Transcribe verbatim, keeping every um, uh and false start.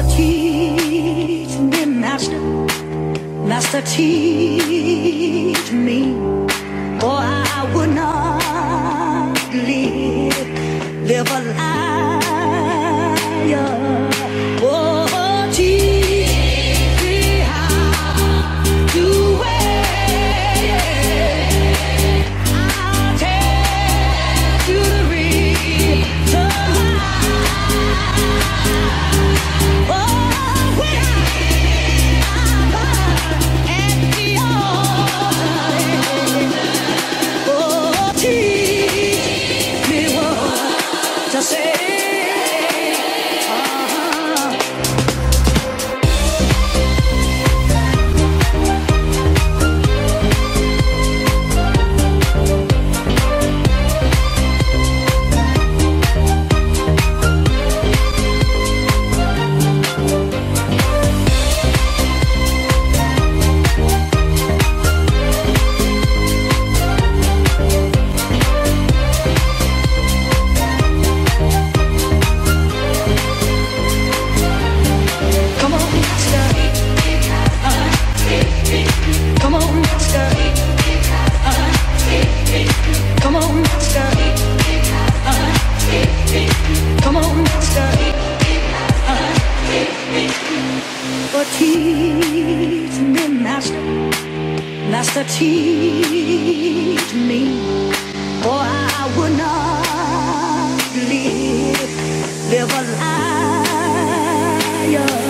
teach me, Master, Master, teach me, or I would not live, live a liar. Oh, teach me how to wait. I'll tell you the reason why. Teach me, Master, Master, teach me, or I would not live, live a liar.